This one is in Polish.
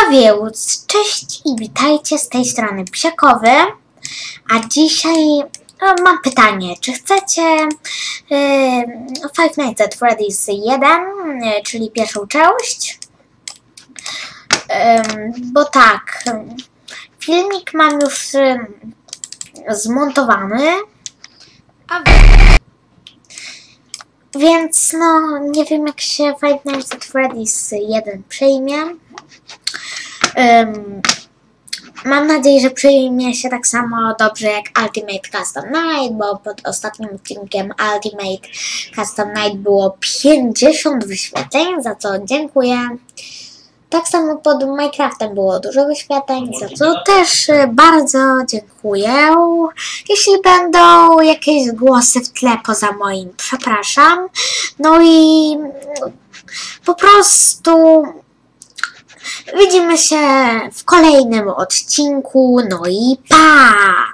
A więc, cześć i witajcie z tej strony Psiakowy, a dzisiaj mam pytanie, czy chcecie Five Nights at Freddy's 1, czyli pierwszą część? Bo tak, filmik mam już zmontowany, więc no nie wiem, jak się Five Nights at Freddy's 1 przyjmie. Mam nadzieję, że przyjmie się tak samo dobrze jak Ultimate Custom Night, bo pod ostatnim odcinkiem Ultimate Custom Night było 50 wyświetleń, za co dziękuję. Tak samo pod Minecraftem było dużo wyświetleń, za co też bardzo dziękuję. Jeśli będą jakieś głosy w tle poza moim, przepraszam. No i po prostu widzimy się w kolejnym odcinku, no i pa!